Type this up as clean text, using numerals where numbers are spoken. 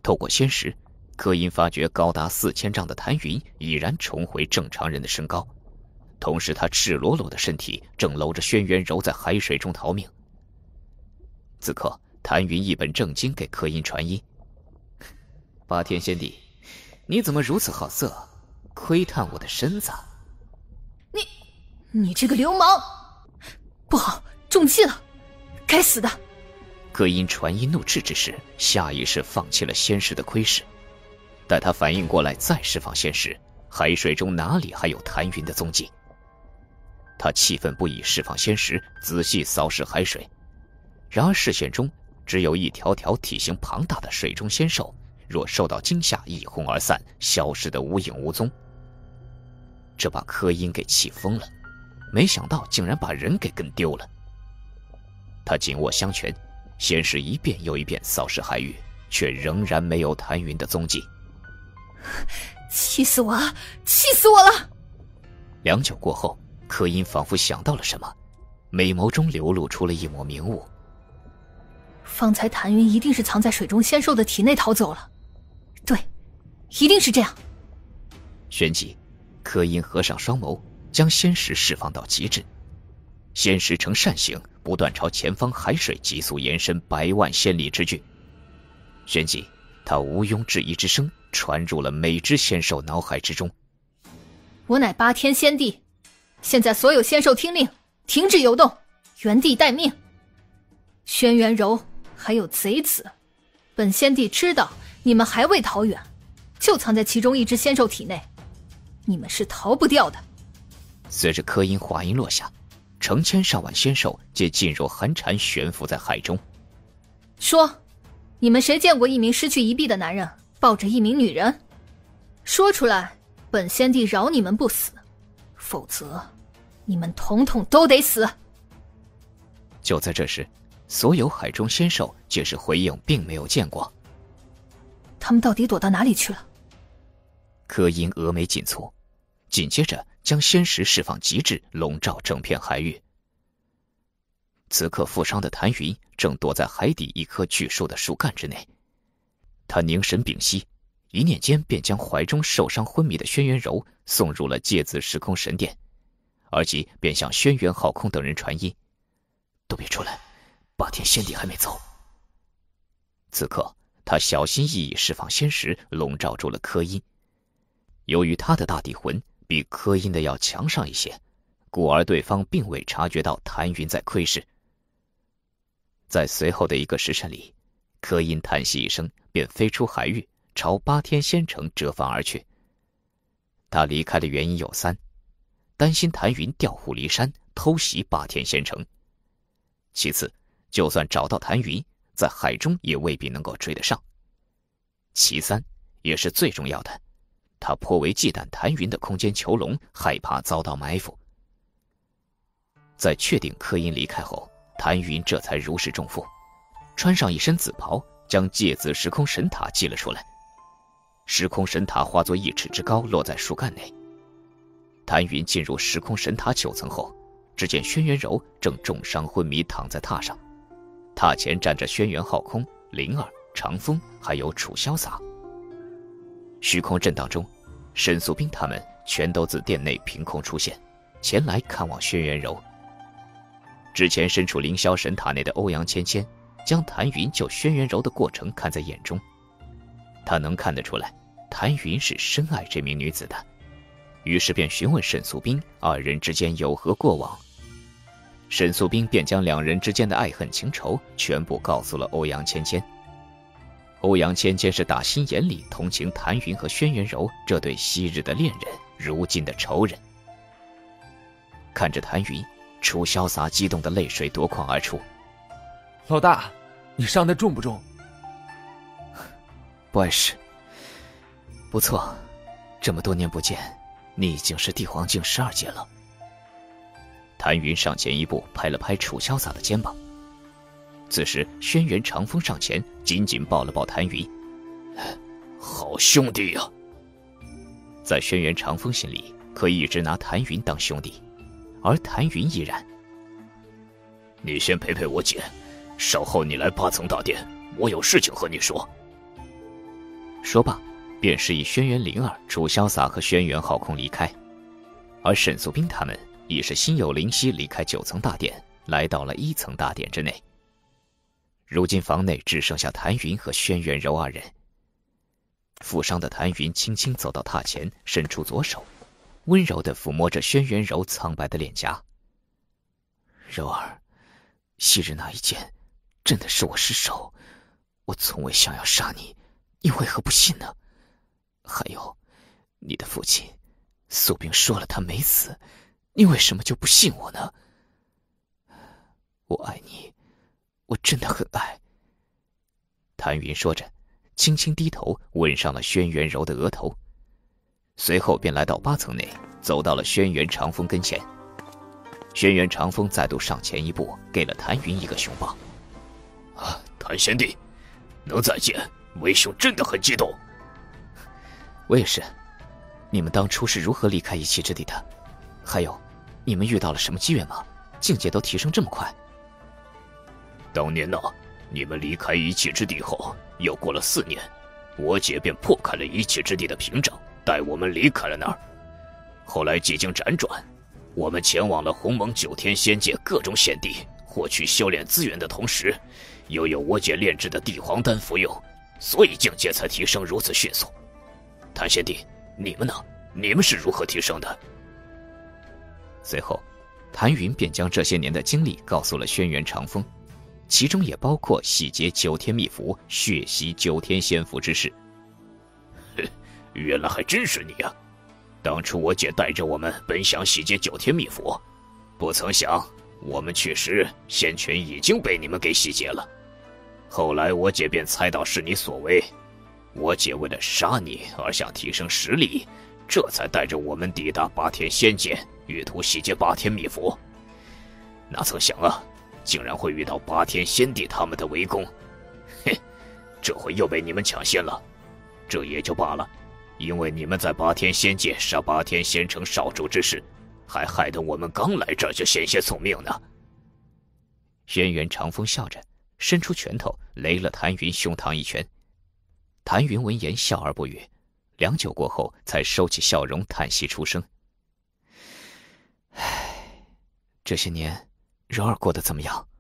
透过仙石，柯因发觉高达4000丈的谭云已然重回正常人的身高，同时他赤裸裸的身体正搂着轩辕柔在海水中逃命。此刻谭云一本正经给柯因传音：八天仙帝，你怎么如此好色，窥探我的身子？ 你这个流氓！不好，中计了，该死的！ 柯因传音怒斥之时，下意识放弃了仙石的窥视。待他反应过来再释放仙石，海水中哪里还有谭云的踪迹？他气愤不已，释放仙石，仔细扫视海水。然而视线中只有一条条体型庞大的水中仙兽，若受到惊吓一哄而散，消失得无影无踪。这把柯因给气疯了，没想到竟然把人给跟丢了。他紧握香拳，仙石一遍又一遍扫视海域，却仍然没有谭云的踪迹。 气死我了，气死我了！ 良久过后，柯因仿佛想到了什么，美眸中流露出了一抹明悟。 方才谭云一定是藏在水中仙兽的体内逃走了，对，一定是这样。 旋即，柯因合上双眸，将仙石释放到极致。仙石呈扇形，不断朝前方海水急速延伸100万仙里之距。旋即，他毋庸置疑之声传入了每只仙兽脑海之中。 我乃八天仙帝，现在所有仙兽听令，停止游动，原地待命。轩辕柔还有贼子，本仙帝知道你们还未逃远，就藏在其中一只仙兽体内，你们是逃不掉的。 随着柯因话音落下，成千上万仙兽皆噤若寒蝉，悬浮在海中。 说，你们谁见过一名失去一臂的男人抱着一名女人？说出来，本仙帝饶你们不死，否则你们统统都得死。 就在这时，所有海中仙兽皆是回应并没有见过。 他们到底躲到哪里去了？ 柯因峨眉紧蹙，紧接着将仙石释放极致，笼罩整片海域。此刻负伤的谭云正躲在海底一棵巨树的树干之内，他凝神屏息，一念间便将怀中受伤昏迷的轩辕柔送入了芥子时空神殿，而即便向轩辕浩空等人传音：都别出来，八天仙帝还没走。此刻他小心翼翼释放仙石，笼罩住了柯因。由于他的大地魂比柯因的要强上一些，故而对方并未察觉到谭云在窥视。在随后的一个时辰里，柯因叹息一声，便飞出海域，朝八天仙城折返而去。他离开的原因有三：担心谭云调虎离山，偷袭八天仙城；其次，就算找到谭云，在海中也未必能够追得上；其三，也是最重要的，他颇为忌惮谭云的空间囚笼，害怕遭到埋伏。在确定柯因离开后，谭云这才如释重负，穿上一身紫袍，将芥子时空神塔祭了出来。时空神塔化作1尺之高，落在树干内。谭云进入时空神塔9层后，只见轩辕柔正重伤昏迷躺在榻上，榻前站着轩辕浩空、灵儿、长风还有楚潇洒。虚空震荡中，沈素冰他们全都自殿内凭空出现，前来看望轩辕柔。之前身处凌霄神塔内的欧阳芊芊将谭云救轩辕柔的过程看在眼中，他能看得出来谭云是深爱这名女子的，于是便询问沈素冰二人之间有何过往。沈素冰便将两人之间的爱恨情仇全部告诉了欧阳芊芊。欧阳芊芊是打心眼里同情谭云和轩辕柔这对昔日的恋人，如今的仇人。看着谭云，楚潇洒激动的泪水夺眶而出。 老大，你伤得重不重？ 不碍事。不错，这么多年不见，你已经是帝皇境12阶了。谭云上前一步，拍了拍楚潇洒的肩膀。此时轩辕长风上前紧紧抱了抱谭云。好兄弟呀！在轩辕长风心里，可一直拿谭云当兄弟，而谭云亦然。你先陪陪我姐，稍后你来8层大殿，我有事情和你说。 说罢，便示意轩辕灵儿、楚潇洒和轩辕浩空离开，而沈素冰他们已是心有灵犀离开9层大殿，来到了1层大殿之内。如今房内只剩下谭云和轩辕柔2人。负伤的谭云轻轻走到榻前，伸出左手，温柔地抚摸着轩辕柔苍白的脸颊。柔儿，昔日那一剑真的是我失手，我从未想要杀你，你为何不信呢？还有，你的父亲素冰说了他没死，你为什么就不信我呢？我爱你，我真的很爱。谭云说着，轻轻低头吻上了轩辕柔的额头，随后便来到8层内，走到了轩辕长风跟前。轩辕长风再度上前一步，给了谭云一个熊抱。 谭贤弟，能再见，为兄真的很激动。 我也是。你们当初是如何离开一气之地的？还有，你们遇到了什么机缘吗？境界都提升这么快。 当年呢，你们离开一气之地后，又过了4年，我姐便破开了一气之地的屏障，带我们离开了那儿。后来几经辗转，我们前往了鸿蒙9天仙界各种险地，获取修炼资源的同时，又有我姐炼制的地黄丹服用，所以境界才提升如此迅速。谭贤弟，你们呢？你们是如何提升的？ 随后，谭云便将这些年的经历告诉了轩辕长风，其中也包括洗劫9天秘符、血洗9天仙符之事。 原来还真是你啊！当初我姐带着我们本想洗劫9天秘符，不曾想我们去时仙泉已经被你们给洗劫了。后来我姐便猜到是你所为，我姐为了杀你而想提升实力，这才带着我们抵达8天仙界，欲图洗劫8天秘符。哪曾想啊，竟然会遇到8天仙帝他们的围攻。这回又被你们抢先了，这也就罢了，因为你们在8天仙界杀8天仙城少主之事，还害得我们刚来这儿就险些送命呢。 轩辕长风笑着伸出拳头擂了谭云胸膛一拳。谭云闻言笑而不语，良久过后才收起笑容，叹息出声：唉，这些年柔儿过得怎么样？